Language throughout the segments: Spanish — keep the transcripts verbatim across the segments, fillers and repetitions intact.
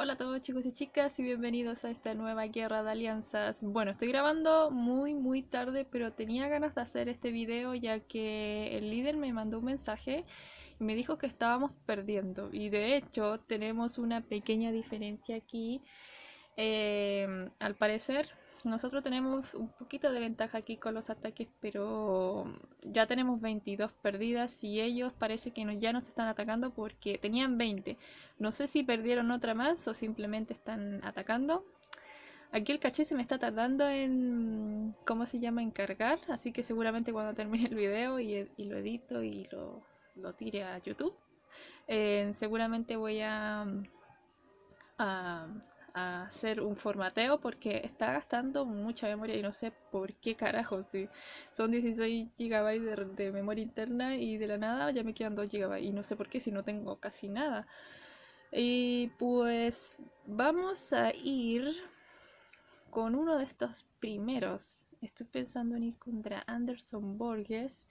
Hola a todos chicos y chicas y bienvenidos a esta nueva guerra de alianzas. Bueno, estoy grabando muy muy tarde, pero tenía ganas de hacer este video ya que el líder me mandó un mensaje y me dijo que estábamos perdiendo. Y de hecho tenemos una pequeña diferencia aquí. Eh, al parecer nosotros tenemos un poquito de ventaja aquí con los ataques, pero ya tenemos veintidós perdidas y ellos parece que no, ya nos están atacando porque tenían veinte. No sé si perdieron otra más o simplemente están atacando. Aquí el caché se me está tardando en, ¿cómo se llama?, en cargar, así que seguramente cuando termine el video y, y lo edito y lo, lo tire a YouTube, eh, seguramente voy a, a a hacer un formateo porque está gastando mucha memoria y no sé por qué carajo. Si son dieciséis gigabytes de, de memoria interna y de la nada ya me quedan dos gigabytes y no sé por qué si no tengo casi nada. Y pues vamos a ir con uno de estos primeros. Estoy pensando en ir contra Anderson Borges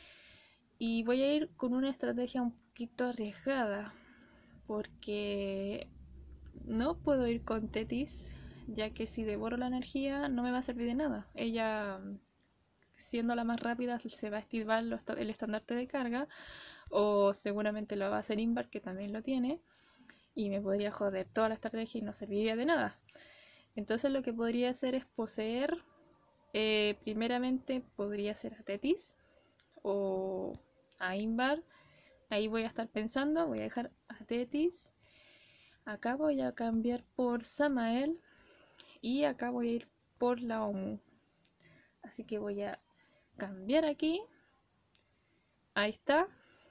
y voy a ir con una estrategia un poquito arriesgada porque no puedo ir con Tetis, ya que si devoro la energía no me va a servir de nada. Ella, siendo la más rápida, se va a activar el estandarte de carga, o seguramente lo va a hacer Invar, que también lo tiene, y me podría joder toda la estrategia y no serviría de nada. Entonces lo que podría hacer es poseer, eh, primeramente podría ser a Tetis o a Invar. Ahí voy a estar pensando, voy a dejar a Tetis. Acá voy a cambiar por Samael y acá voy a ir por la Omu. Así que voy a cambiar aquí. Ahí está.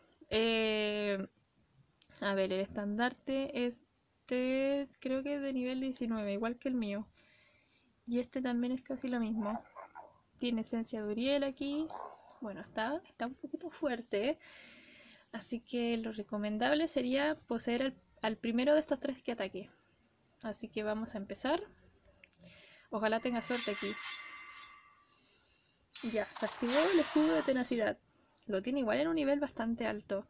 Eh, a ver, el estandarte este creo que es de nivel diecinueve, igual que el mío. Y este también es casi lo mismo. Tiene esencia de Uriel aquí. Bueno, está, está un poquito fuerte, ¿eh? Así que lo recomendable sería poseer al, al primero de estos tres que ataque. Así que vamos a empezar. Ojalá tenga suerte aquí. Ya, se activó el escudo de tenacidad. Lo tiene igual en un nivel bastante alto.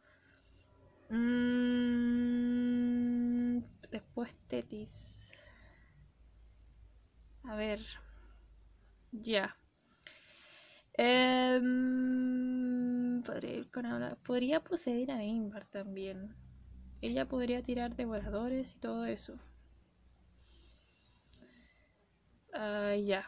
Mm, después Tetis. A ver. Ya. Eh, podría ir con hablar. Podría poseer a Invar también. Ella podría tirar devoradores y todo eso. Uh, ya.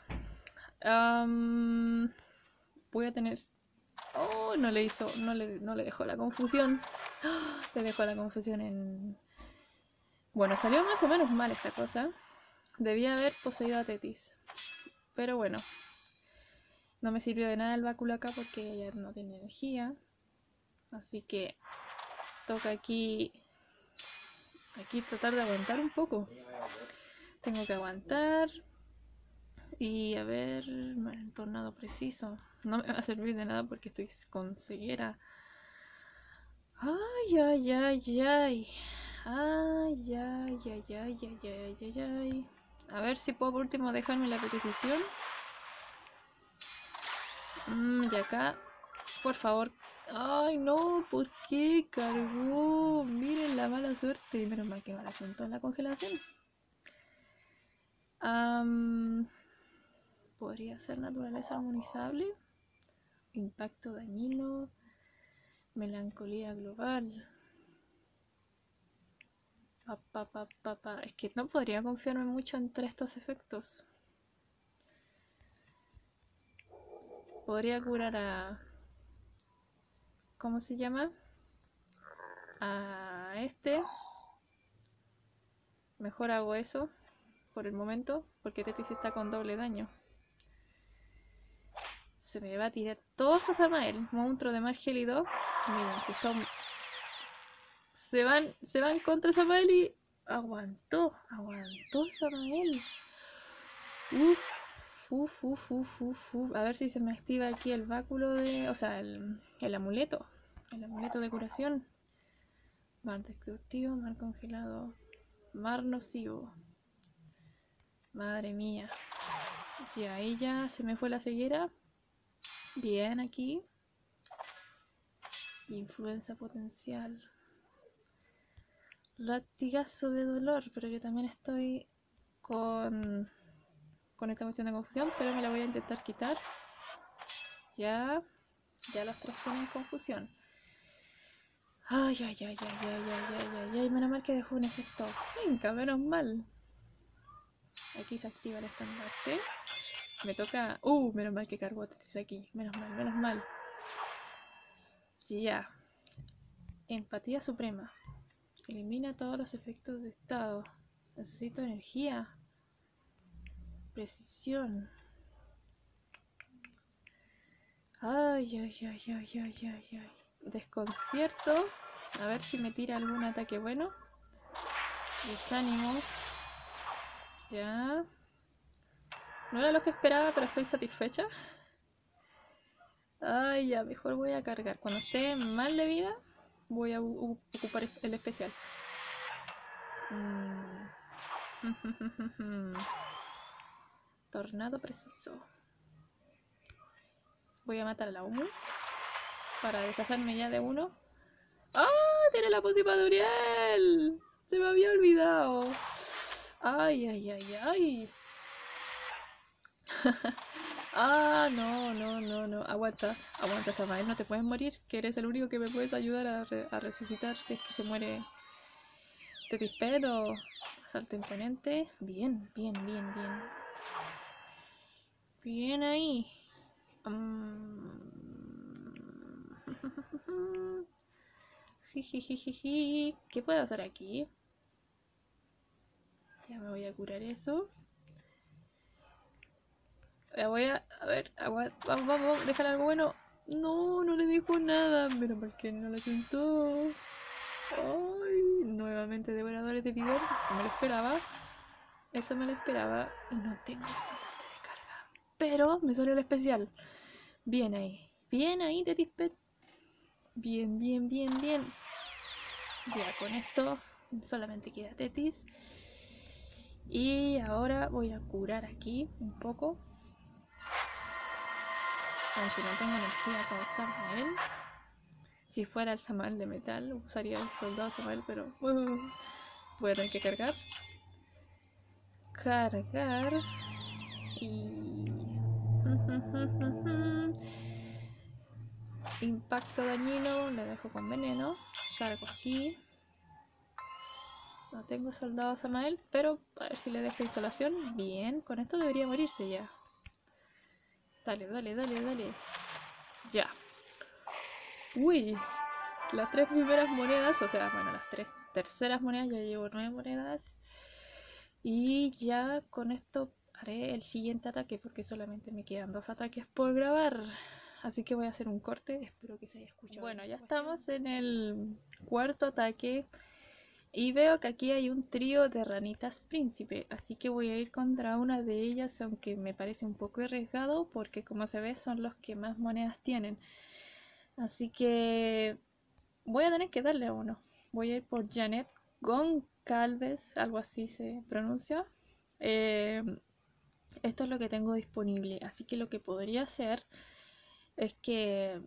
Um, voy a tener... Oh, no le hizo, no le, no le dejó la confusión. Oh, le dejó la confusión en... Bueno, salió más o menos mal esta cosa. Debía haber poseído a Tetis. Pero bueno. No me sirvió de nada el báculo acá porque ella no tiene energía. Así que toca aquí... Aquí tratar de aguantar un poco. Tengo que aguantar. Y a ver... El tornado preciso. No me va a servir de nada porque estoy con ceguera. Ay, ay, ay, ay. Ay, ay, ay, ay, ay, ay, ay, ay. A ver si puedo por último dejarme la petición. Mm, y acá, por favor. Ay, no, ¿por qué cargó? Miren la mala suerte. Menos mal que me la apuntó en la congelación. Um, Podría ser naturaleza armonizable. Impacto dañino. Melancolía global. Pa, pa, pa, pa, pa. Es que no podría confiarme mucho entre estos efectos. Podría curar a... ¿Cómo se llama? A este. Mejor hago eso por el momento, porque Tetis está con doble daño. Se me va a tirar todos a Samael. Monstruo de más gélido. Miren, que son... Se van, se van contra Samael y... Aguantó, aguantó Samael. Uf, uf, uf, uf, uf, uf. A ver si se me activa aquí el báculo de... O sea, el, el amuleto. El amuleto de curación. Mar destructivo, mar congelado, mar nocivo. Madre mía. Y ahí ya se me fue la ceguera. Bien aquí. Influencia potencial. latigazo de dolor, pero yo también estoy con, con esta cuestión de confusión, pero me la voy a intentar quitar. Ya, ya los tres tienen confusión. Ay, ay, ay, ay, ay, ay, ay, ay, ay, menos mal que dejó un efecto. Venga, menos mal. Aquí se activa el estandarte. Me toca... Uh, menos mal que cargó Tetis aquí. Menos mal, menos mal. Ya. Empatía suprema. Elimina todos los efectos de estado. Necesito energía. Precisión. Ay, ay, ay, ay, ay, ay, ay. Desconcierto. A ver si me tira algún ataque bueno. Desánimo. Ya. No era lo que esperaba, pero estoy satisfecha. Ay, ya, mejor voy a cargar. Cuando esté mal de vida, voy a ocupar el especial. Mm. Tornado preciso. Voy a matar a la Umu para deshacerme ya de uno. ¡Ah! ¡Tiene la pócima de Uriel! Se me había olvidado. ¡Ay, ay, ay, ay! Ah, no, no, no, no. Aguanta, aguanta, Samael, no te puedes morir. Que eres el único que me puedes ayudar a, re a resucitar si es que se muere Tetispet o Salto Imponente. Bien, bien, bien, bien. Bien ahí. Um... ¿Qué puedo hacer aquí? Ya me voy a curar eso. La voy a... A ver, aguanta. Vamos, vamos, déjale algo bueno. No, no le dijo nada. Menos mal que no lo sentó. Ay, nuevamente devoradores de video. No me lo esperaba. Eso me lo esperaba. Y no tengo bastante de carga. Pero me salió el especial. Bien ahí. Bien ahí, Tetispet. Bien, bien, bien, bien. Ya con esto solamente queda Tetis. Y ahora voy a curar aquí un poco. Aunque no tengo energía con Samael. Si fuera el Samael de metal, usaría el soldado Samael, pero uh, voy a tener que cargar. Cargar. Y... impacto dañino, le dejo con veneno. Cargo aquí. No tengo soldado Samael, pero a ver si le dejo isolación. Bien, con esto debería morirse ya. Dale, dale, dale, dale. Ya. Uy, las tres primeras monedas, o sea, bueno, las tres terceras monedas, ya llevo nueve monedas. Y ya con esto haré el siguiente ataque, porque solamente me quedan dos ataques por grabar. Así que voy a hacer un corte, espero que se haya escuchado. Bueno, ya estamos en el cuarto ataque. Y veo que aquí hay un trío de ranitas príncipe, así que voy a ir contra una de ellas, aunque me parece un poco arriesgado, porque como se ve son los que más monedas tienen. Así que voy a tener que darle a uno. Voy a ir por Janet Goncalves, algo así se pronuncia. Eh, esto es lo que tengo disponible, así que lo que podría hacer es que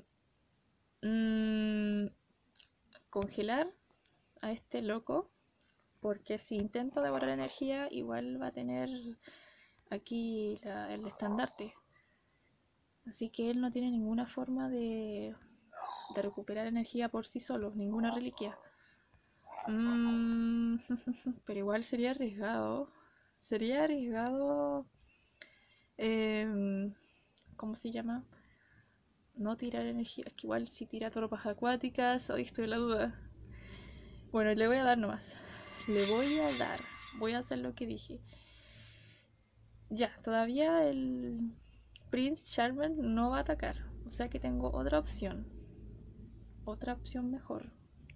mmm, congelar a este loco, porque si intento devorar energía igual va a tener aquí la, el estandarte, así que él no tiene ninguna forma de, de recuperar energía por sí solo, ninguna reliquia. mm, pero igual sería arriesgado, sería arriesgado eh, ¿cómo se llama? No tirar energía, es que igual si tira tropas acuáticas, hoy estoy en la duda. Bueno, le voy a dar nomás. Le voy a dar. Voy a hacer lo que dije. Ya, todavía el Prince Charmant no va a atacar. O sea que tengo otra opción. Otra opción mejor.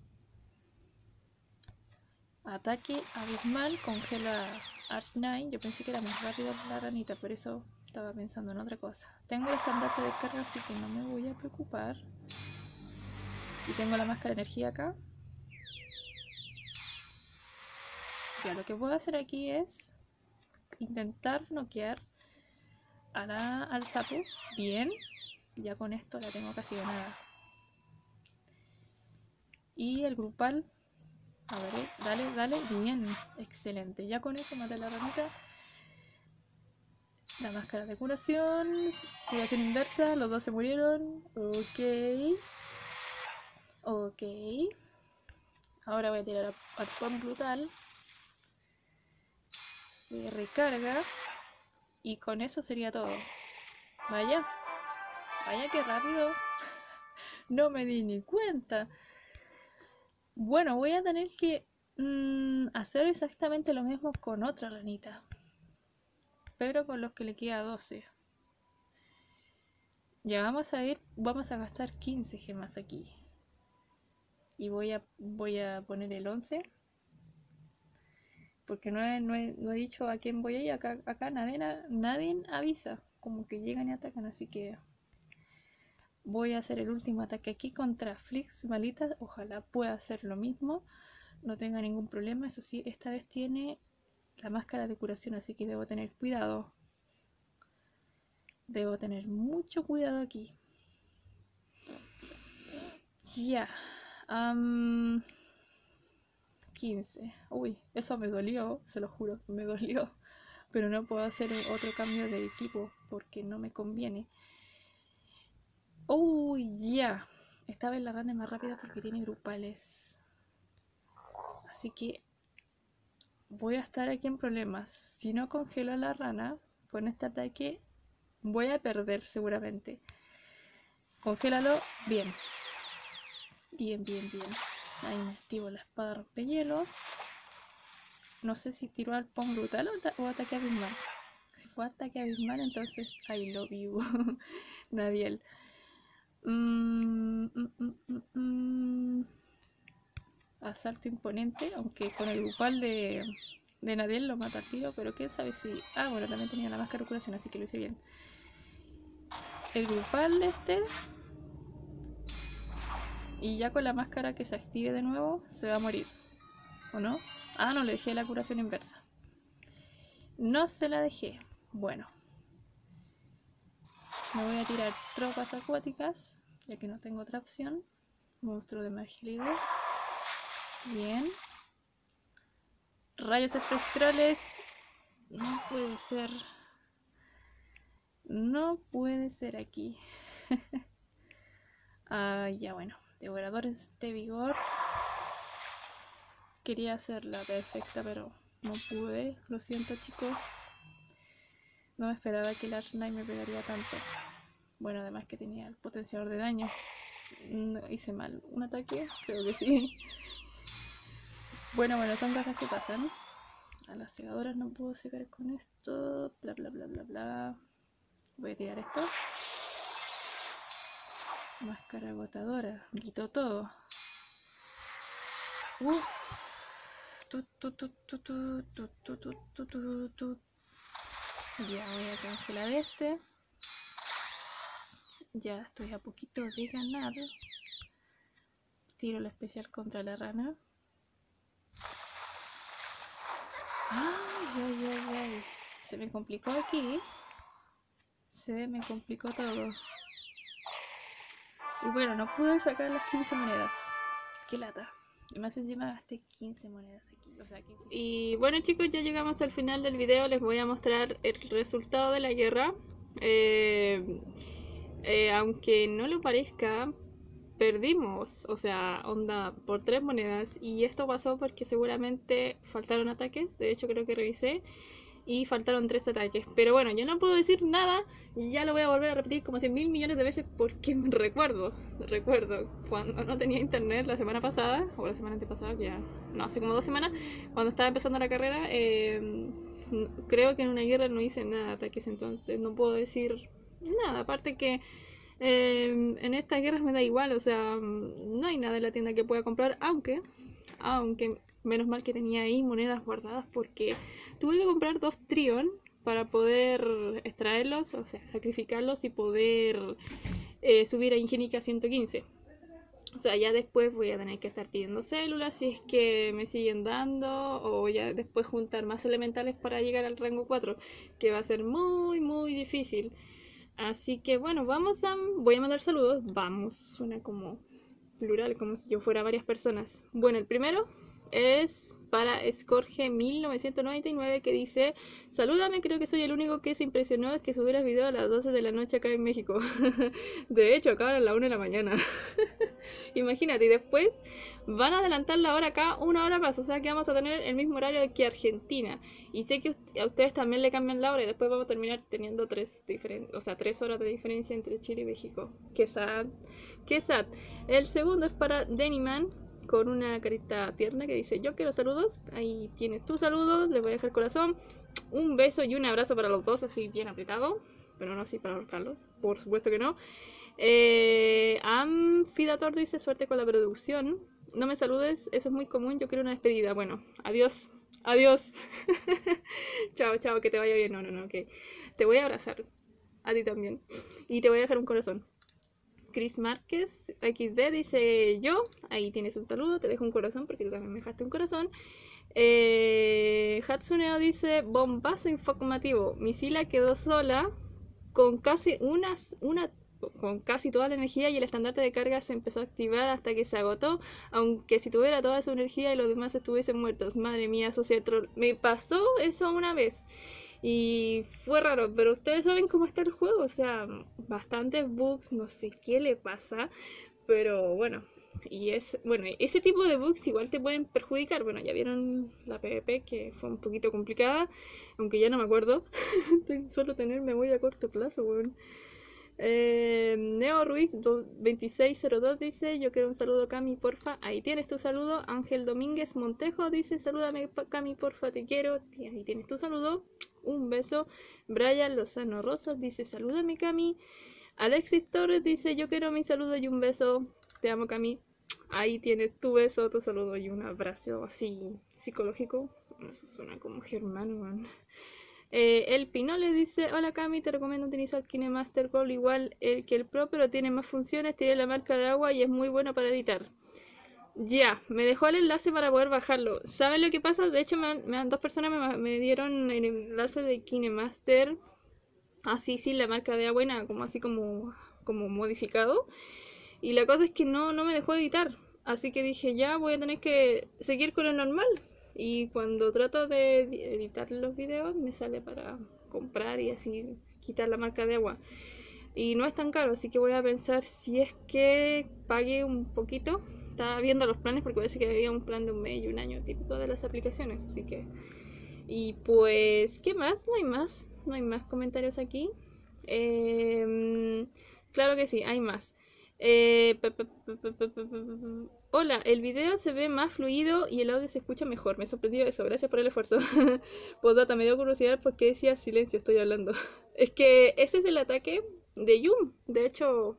Ataque abismal, congela Arch Nine. Yo pensé que era más rápido la ranita, por eso estaba pensando en otra cosa. Tengo el estandarte de carga, así que no me voy a preocupar. Y tengo la máscara de energía acá. Ya, lo que puedo hacer aquí es intentar noquear a la, al sapo. Bien, ya con esto la tengo casi ganada. Y el grupal A ver, eh, dale, dale. Bien, excelente. Ya con eso maté a la ranita. La máscara de curación. Curación inversa. Los dos se murieron. Ok. Ok. Ahora voy a tirar a Arpón Brutal. Se recarga. Y con eso sería todo. Vaya. Vaya que rápido. No me di ni cuenta. Bueno, voy a tener que mmm, hacer exactamente lo mismo con otra ranita. Pero con los que le queda doce. Ya vamos a ir, vamos a gastar quince gemas aquí. Y voy a, voy a poner el once. Porque no he, no, he, no he dicho a quién voy a ir. Acá, acá nadie, nadie avisa. Como que llegan y atacan, así que... Voy a hacer el último ataque aquí contra Flix Malita. Ojalá pueda hacer lo mismo. No tenga ningún problema. Eso sí, esta vez tiene la máscara de curación, así que debo tener cuidado. Debo tener mucho cuidado aquí. Ya. Um, quince. Uy, eso me dolió, se lo juro, me dolió. Pero no puedo hacer otro cambio de equipo porque no me conviene. Uy, ya. Esta vez la rana es más rápida porque tiene grupales. Así que voy a estar aquí en problemas. Si no congelo a la rana con este ataque, voy a perder seguramente. Congélalo. Bien. Bien, bien, bien. Ahí me activo la espada rompehielos. No sé si tiró al pon brutal o, o ataque abismal. Si fue ataque abismal, entonces I love you. Nadiel. Mm, mm, mm, mm, mm. Asalto imponente, aunque con el grupal de, de Nadiel lo mata al tiro, pero quién sabe si... Ah, bueno, también tenía la máscara de curación, así que lo hice bien. El grupal de este... Y ya con la máscara que se active de nuevo, se va a morir. ¿O no? Ah, no, le dejé la curación inversa. No se la dejé. Bueno. Me voy a tirar tropas acuáticas, ya que no tengo otra opción. Monstruo de margilidad. Bien. Rayos espectrales. No puede ser. No puede ser aquí. Ah, ya bueno. Devoradores de vigor. Quería hacerla perfecta, pero no pude. Lo siento, chicos. No me esperaba que el Archnine me pegaría tanto. Bueno, además que tenía el potenciador de daño. No, hice mal un ataque, creo que sí. Bueno, bueno, son cosas que pasan. A las segadoras no puedo secar con esto. Bla, bla, bla, bla, bla. Voy a tirar esto. Máscara agotadora. Quito todo. Uf. Tu, tu, tu, tu, tu, tu, tu, tu, tu, tu, tu. Ya voy a cancelar este. Ya estoy a poquito de ganar. Tiro la especial contra la rana. Ay, ay, ay, ay. Se me complicó aquí. Se me complicó todo. Y bueno, no pude sacar las quince monedas. Qué lata. Y más encima gasté quince monedas aquí. O sea, quince. Y bueno, chicos, ya llegamos al final del video. Les voy a mostrar el resultado de la guerra. Eh, eh, aunque no lo parezca, perdimos. O sea, onda por tres monedas. Y esto pasó porque seguramente faltaron ataques. De hecho, creo que revisé. Y faltaron tres ataques. Pero bueno, yo no puedo decir nada. Y ya lo voy a volver a repetir como cien mil millones de veces. Porque me recuerdo. Recuerdo cuando no tenía internet la semana pasada. O la semana antepasada, que ya. No, hace como dos semanas. Cuando estaba empezando la carrera. Eh, creo que en una guerra no hice nada de ataques. Entonces no puedo decir nada. Aparte que eh, en estas guerras me da igual. O sea, no hay nada en la tienda que pueda comprar. Aunque. Aunque. Menos mal que tenía ahí monedas guardadas porque tuve que comprar dos Trion para poder extraerlos, o sea, sacrificarlos y poder eh, subir a Ingénica ciento quince. O sea, ya después voy a tener que estar pidiendo células si es que me siguen dando, o ya después juntar más elementales para llegar al rango cuatro, que va a ser muy, muy difícil. Así que bueno, vamos a... voy a mandar saludos. Vamos, suena como plural, como si yo fuera varias personas. Bueno, el primero... es para Scorge mil novecientos noventa y nueve, que dice: salúdame, creo que soy el único que se impresionó de que subieras video a las doce de la noche acá en México. De hecho, acá a las una de la mañana. Imagínate, y después van a adelantar la hora acá una hora más, o sea que vamos a tener el mismo horario que Argentina. Y sé que a ustedes también le cambian la hora y después vamos a terminar teniendo tres diferen- o sea, tres horas de diferencia entre Chile y México. Qué sad, qué sad. El segundo es para Deniman, con una carita tierna que dice: yo quiero saludos. Ahí tienes tu saludo, les voy a dejar corazón, un beso y un abrazo para los dos, así bien apretado, pero no así para ahorcarlos, por supuesto que no. eh, Amfidator dice: suerte con la producción, no me saludes, eso es muy común, yo quiero una despedida. Bueno, adiós, adiós. Chao, chao, que te vaya bien. No, no, no, que te voy a abrazar a ti también y te voy a dejar un corazón. Chris Márquez equis de dice: yo, ahí tienes un saludo, te dejo un corazón porque tú también me dejaste un corazón. eh, Hatsuneo dice: bombazo informativo, mi Sila quedó sola con casi unas, una, con casi toda la energía y el estandarte de carga se empezó a activar hasta que se agotó, aunque si tuviera toda su energía y los demás estuviesen muertos. Madre mía, Social Troll. Me pasó eso una vez y fue raro, pero ustedes saben cómo está el juego, o sea, bastantes bugs, no sé qué le pasa, pero bueno. Y es, bueno, ese tipo de bugs igual te pueden perjudicar. Bueno, ya vieron la PvP que fue un poquito complicada, aunque ya no me acuerdo. Suelo tener memoria a corto plazo, weón. Eh, Neo Ruiz veintiséis cero dos dice: yo quiero un saludo, Cami, porfa. Ahí tienes tu saludo. Ángel Domínguez Montejo dice: salúdame, Cami, porfa, te quiero. Ahí tienes tu saludo, un beso. Brian Lozano Rosas dice: salúdame, Cami. Alexis Torres dice: yo quiero mi saludo y un beso, te amo, Cami. Ahí tienes tu beso, tu saludo y un abrazo así psicológico. Eso suena como germano, man. Eh, el Pino le dice: hola, Cami, te recomiendo utilizar KineMaster Gold igual el que el Pro, pero tiene más funciones, tiene la marca de agua y es muy bueno para editar. Ya, me dejó el enlace para poder bajarlo. ¿Saben lo que pasa? De hecho, me, me, dos personas me, me dieron el enlace de KineMaster así, sí, la marca de agua, como así como, como modificado. Y la cosa es que no, no me dejó editar. Así que dije: ya voy a tener que seguir con lo normal. Y cuando trato de editar los videos me sale para comprar y así quitar la marca de agua. Y no es tan caro, así que voy a pensar si es que pague un poquito. Estaba viendo los planes porque parece que había un plan de un mes y un año típico de las aplicaciones, así que... Y pues, ¿qué más? No hay más. No hay más comentarios aquí. Eh, claro que sí, hay más. Eh, pa, pa, pa, pa, pa, pa, pa, pa. Hola, el video se ve más fluido y el audio se escucha mejor. Me sorprendió eso, gracias por el esfuerzo. Postdata, me dio curiosidad porque decía silencio, estoy hablando. Es que ese es el ataque de Yum. De hecho,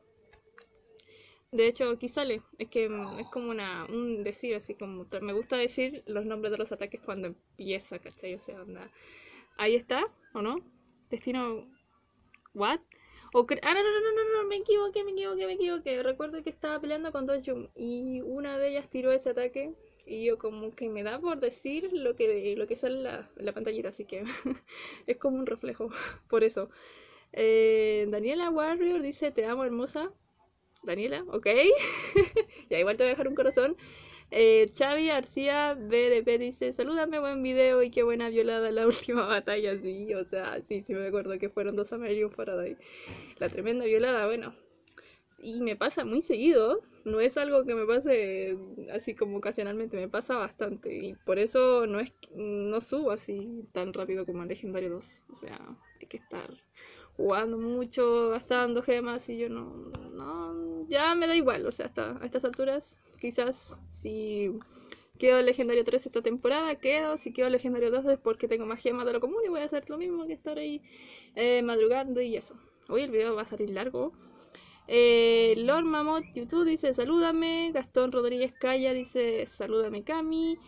de hecho aquí sale. Es que mm, es como una, un decir, así como... Me gusta decir los nombres de los ataques cuando empieza, ¿cachai? O sea, anda. Ahí está, ¿o no? Destino... ¿What? O cre- ah, no, no, no, no, no, no, me equivoqué, me equivoqué, me equivoqué. Recuerdo que estaba peleando con dos Yum y una de ellas tiró ese ataque y yo como que me da por decir lo que, lo que sale en la, en la pantallita, así que es como un reflejo, por eso. Eh, Daniela Warrior dice: te amo, hermosa. Daniela, ok. Ya igual te voy a dejar un corazón. Eh, Xavi García B D P dice: salúdame, buen video y qué buena violada la última batalla. Sí, o sea, sí, sí me acuerdo que fueron dos Amelie Faraday. La tremenda violada, bueno. Y me pasa muy seguido, no es algo que me pase así como ocasionalmente, me pasa bastante. Y por eso no es no subo así tan rápido como en Legendario dos. O sea, hay que estar jugando mucho, gastando gemas y yo no, no, ya me da igual, o sea, hasta a estas alturas, quizás si quedo Legendario tres esta temporada, quedo, si quedo Legendario dos es porque tengo más gemas de lo común y voy a hacer lo mismo que estar ahí eh, madrugando y eso. Hoy el video va a salir largo. Eh, Lord Mamot YouTube dice: salúdame. Gastón Rodríguez Calla dice: salúdame, Cami.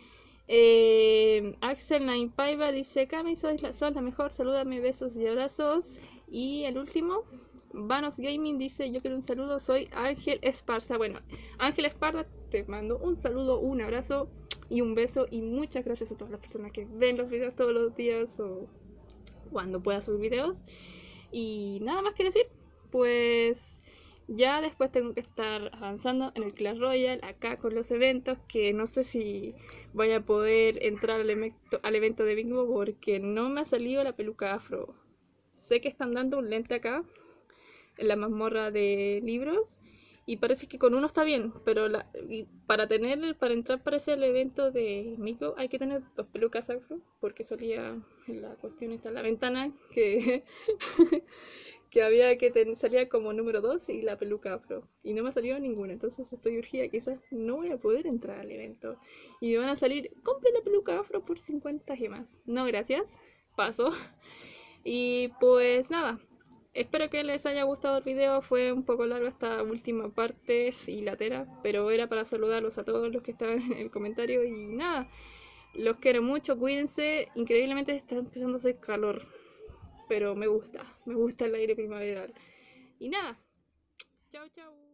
Eh, Axel Nine Paiva dice: Cami, sos la, sos la mejor, salúdame, besos y abrazos. Y el último, Vanos Gaming dice: yo quiero un saludo, soy Ángel Esparza. Bueno, Ángel Esparza, te mando un saludo, un abrazo y un beso. Y muchas gracias a todas las personas que ven los videos todos los días o cuando pueda subir videos. Y nada más que decir, pues Ya después tengo que estar avanzando en el Clash Royale, acá con los eventos, que no sé si voy a poder entrar al evento, al evento de bingo porque no me ha salido la peluca afro. Sé que están dando un lente acá, en la mazmorra de libros, y parece que con uno está bien, pero la, y para tener, para entrar para ese evento de Mico hay que tener dos pelucas afro, porque salía en la cuestión esta, en la ventana, que que había que ten, salía como número dos y la peluca afro. Y no me ha salido ninguna, entonces estoy urgida, quizás no voy a poder entrar al evento. Y me van a salir, compre la peluca afro por cincuenta gemas. No, gracias, paso. Y pues nada, espero que les haya gustado el video, fue un poco largo esta última parte y latera, pero era para saludarlos a todos los que estaban en el comentario y nada. Los quiero mucho, cuídense, increíblemente está empezando a hacer calor pero me gusta, me gusta el aire primaveral. Y nada, chao, chao.